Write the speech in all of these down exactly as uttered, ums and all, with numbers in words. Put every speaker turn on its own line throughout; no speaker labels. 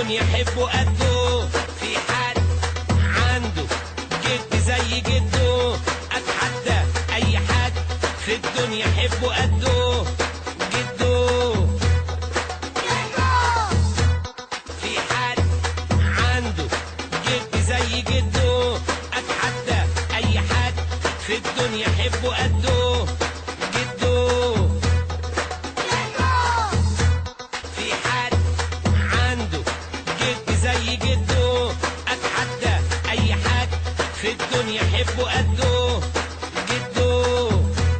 الدنيا حبه قده. في حد عنده جد زي جده؟ اتحدى اي حد في الدنيا حبه قده. جده في حد عنده جد زي جده؟ اتحدى اي حد في الدنيا حبه قده. جده في حد عنده جد زي جده؟ اتحدى اي حد في الدنيا حبه قده. جده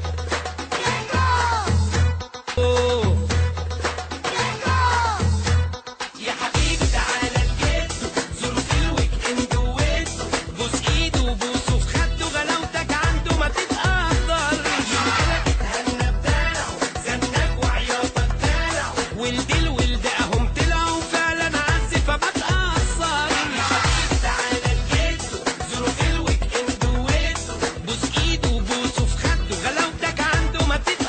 يا حبيبي تعالى لجده، زوره في الويك اند ووده، بوس ايده وبوسه في خده، غلاوتك عنده ما تتقدرش. اتهنى بدلعه، زنك وعياطك دلعه، والدل والدقهم طلعوا فعلا عز فما تقصرش. يا حبيبي تعالى لجده، زوره في الويك اند ووده، بوس ايده وبوسه في خده، غلاوتك عنده ما تتقدرش.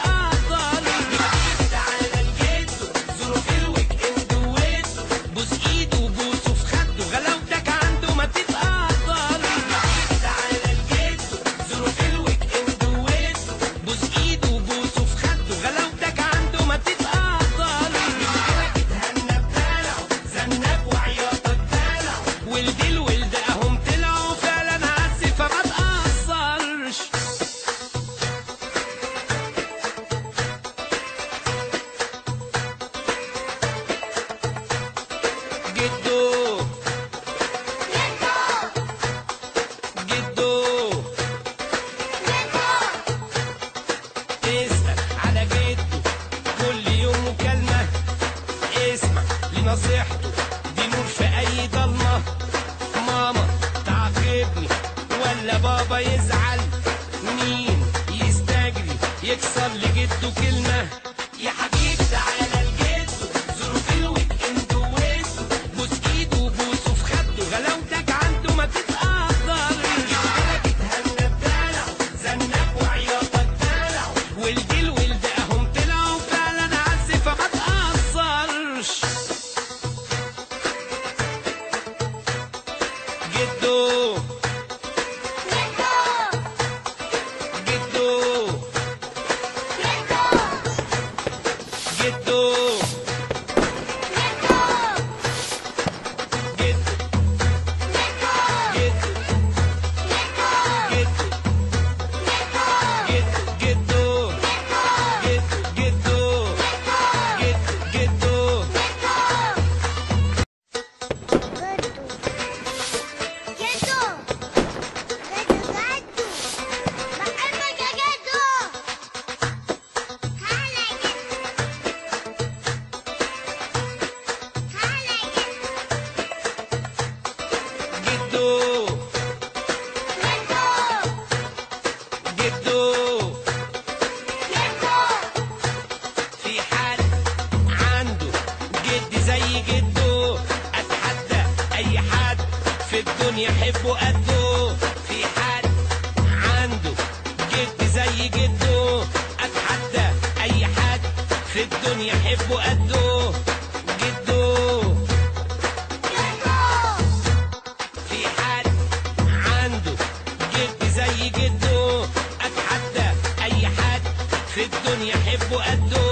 والدل والدقهم طلعوا فعلا عز فما تقصرش. جدو جدو تسأل على جده كل يوم مكالمة، اسمع لنصيحته دي نور في أي ضلمة. ماما تعاقبني ولا بابا يزعل؟ مين يستجري يكسر لجده كلمة؟ يا حبيبي تعالى لجده، زوره في الويك اند ووده، بوس ايده وبوسه في خده، غلاوتك عنده ما تتقدرش. اتهنى بدلعه، زنك وعياطك دلعه، والدل والدقهم طلعوا فعلا عز فما تقصرش. جدو جدو جدو في حد عنده جد زي جده؟ اتحدى اي حد في الدنيا حبه قده. في حد عنده جد زي جده؟ اتحدى اي حد في الدنيا حبه قده. جده في حد عنده جد زي جده؟ اتحدى اي حد في الدنيا حبه قده.